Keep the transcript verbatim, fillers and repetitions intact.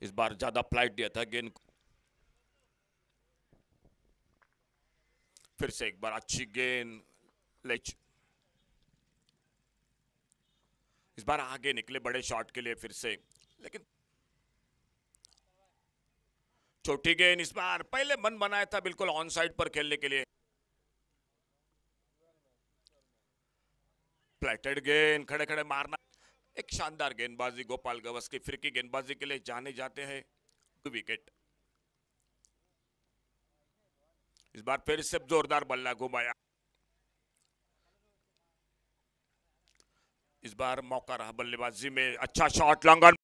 इस बार ज्यादा फ्लाइट दिया था गेंद। फिर से एक बार अच्छी गेंद लेच। इस बार आगे निकले बड़े शॉट के लिए फिर से, लेकिन छोटी गेंद। इस बार पहले मन बनाया था बिल्कुल ऑन साइड पर खेलने के लिए। फ्लैटेड गेंद, खड़े खड़े मारना। एक शानदार गेंदबाजी गोपाल गवस्कर फिर की गेंदबाजी के लिए जाने जाते हैं। विकेट। इस बार फिर से जोरदार बल्ला घुमाया। इस बार मौका रहा बल्लेबाजी में, अच्छा शॉट लॉन्ग ऑन।